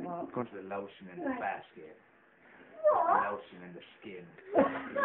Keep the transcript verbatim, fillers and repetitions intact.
What? Go to the lotion in the basket. Lotion in the skin.